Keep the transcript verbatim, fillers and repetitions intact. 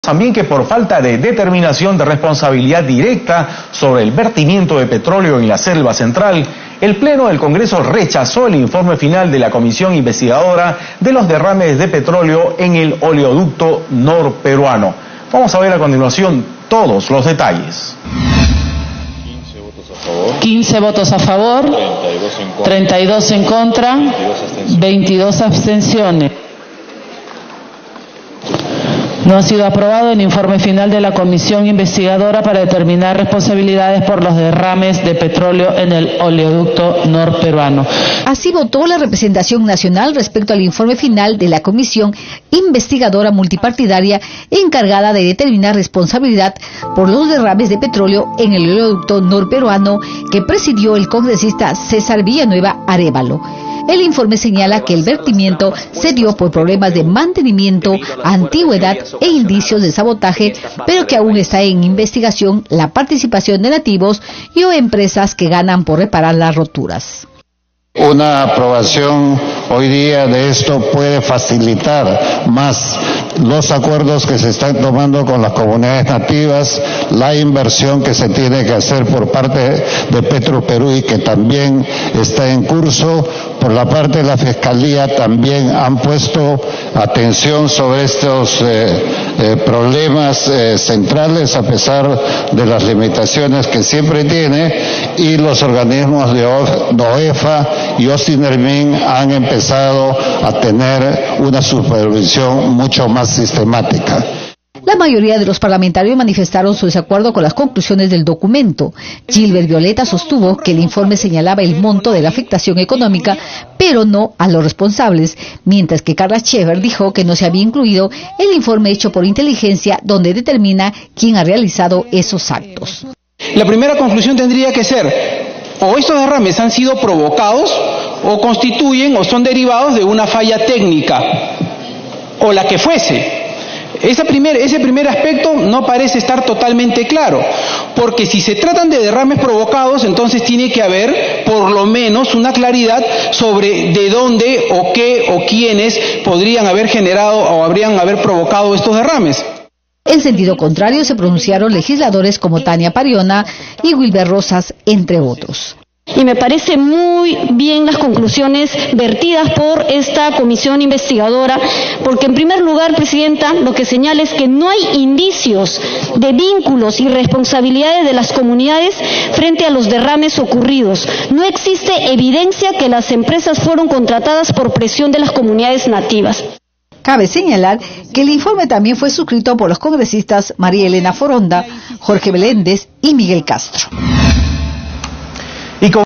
También que por falta de determinación de responsabilidad directa sobre el vertimiento de petróleo en la selva central, el Pleno del Congreso rechazó el informe final de la Comisión Investigadora de los derrames de petróleo en el oleoducto norperuano. Vamos a ver a continuación todos los detalles. quince votos a favor, treinta y dos en contra, veintidós abstenciones. No ha sido aprobado el informe final de la Comisión Investigadora para determinar responsabilidades por los derrames de petróleo en el oleoducto norperuano. Así votó la representación nacional respecto al informe final de la Comisión Investigadora Multipartidaria encargada de determinar responsabilidad por los derrames de petróleo en el oleoducto norperuano que presidió el congresista César Villanueva Arévalo. El informe señala que el vertimiento se dio por problemas de mantenimiento, antigüedad e indicios de sabotaje, pero que aún está en investigación la participación de nativos y o empresas que ganan por reparar las roturas. Una aprobación hoy día de esto puede facilitar más los acuerdos que se están tomando con las comunidades nativas, la inversión que se tiene que hacer por parte de Petroperú y que también está en curso. Por la parte de la Fiscalía también han puesto atención sobre estos eh, eh, problemas eh, centrales a pesar de las limitaciones que siempre tiene, y los organismos de OEFA y OSINERMIN han empezado a tener una supervisión mucho más sistemática. La mayoría de los parlamentarios manifestaron su desacuerdo con las conclusiones del documento. Gilbert Violeta sostuvo que el informe señalaba el monto de la afectación económica, pero no a los responsables, mientras que Carla Chever dijo que no se había incluido el informe hecho por inteligencia donde determina quién ha realizado esos actos. La primera conclusión tendría que ser: o estos derrames han sido provocados, o constituyen o son derivados de una falla técnica, o la que fuese. Ese primer, ese primer aspecto no parece estar totalmente claro, porque si se tratan de derrames provocados, entonces tiene que haber por lo menos una claridad sobre de dónde o qué o quiénes podrían haber generado o habrían haber provocado estos derrames. En sentido contrario se pronunciaron legisladores como Tania Pariona y Wilber Rosas, entre otros. Y me parece muy bien las conclusiones vertidas por esta comisión investigadora, porque en primer lugar, Presidenta, lo que señala es que no hay indicios de vínculos y responsabilidades de las comunidades frente a los derrames ocurridos. No existe evidencia que las empresas fueron contratadas por presión de las comunidades nativas. Cabe señalar que el informe también fue suscrito por los congresistas María Elena Foronda, Jorge Meléndez y Miguel Castro.